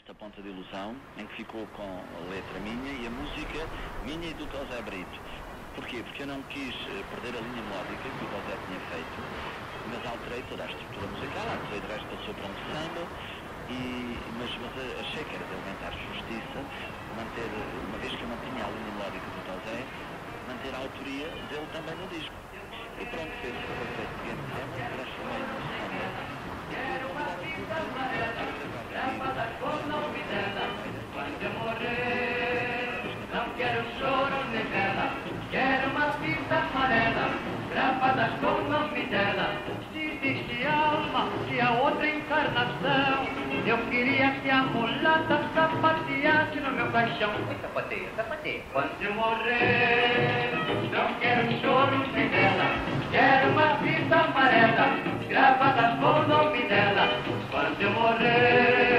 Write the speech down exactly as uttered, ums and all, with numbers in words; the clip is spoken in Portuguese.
esta Ponta de Ilusão, em que ficou com a letra minha e a música minha e do Tosé Brito. Porquê? Porque eu não quis perder a linha melódica que o Tosé tinha feito, mas alterei toda a estrutura musical, alterei de resto, passou para um samba, e, mas, mas achei que era de elementar justiça manter, uma vez que eu não tinha a linha melódica do Tosé, manter a autoria dele também no disco. E pronto, fez o feito de seguinte tema, transformei no samba. Quero uma vida amarela, gravadas com o nome dela. Quando eu morrer, não quero choro nem vela. Quero uma fita amarela, gravadas com o nome dela. Se existe alma, se há outra encarnação, eu queria que a mulata sapateasse no meu caixão. Sapateia, sapateia. Quando eu morrer, não quero choro nem vela. Quero uma fita amarela, gravadas com o nome dela. Quando eu morrer,